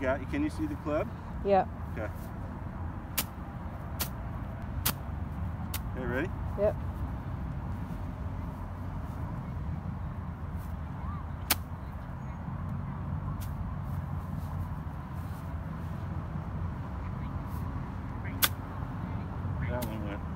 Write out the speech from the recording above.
got. Can you see the club? Yep. Okay. Okay, ready? Yep. That one went.